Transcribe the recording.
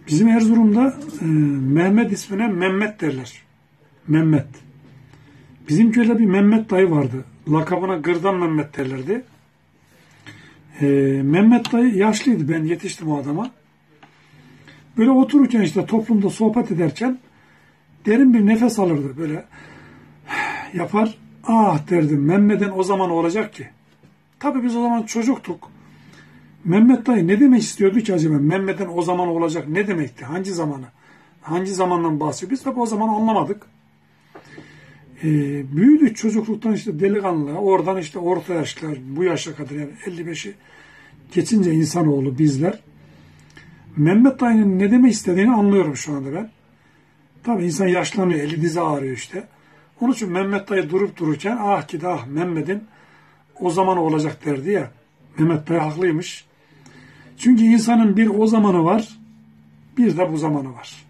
Bizim Erzurum'da Mehmet ismine Mehmet derler. Mehmet. Bizim köyde bir Mehmet dayı vardı. Lakabına Gırdan Mehmet derlerdi. Mehmet dayı yaşlıydı. Ben yetiştim o adama. Böyle otururken işte toplumda sohbet ederken derin bir nefes alırdı. Böyle yapar. Ah derdim. Mehmet'in o zaman olacak ki. Tabii biz o zaman çocuktuk. Mehmet dayı ne demek istiyordu ki acaba? Mehmet'in o zaman olacak ne demekti? Hangi zamanı? Hangi zamandan bahsediyor? Biz tabii o zaman anlamadık. Büyüdük çocukluktan işte delikanlı, oradan işte orta yaşlar, bu yaşa kadar yani 55'i geçince insanoğlu bizler. Mehmet dayının ne demek istediğini anlıyorum şu anda ben. Tabii insan yaşlanıyor, eli dizi ağrıyor işte. Onun için Mehmet dayı durup dururken ah ki ah Mehmet'in o zaman olacak derdi ya. Mehmet dayı haklıymış. Çünkü insanın bir o zamanı var, bir de bu zamanı var.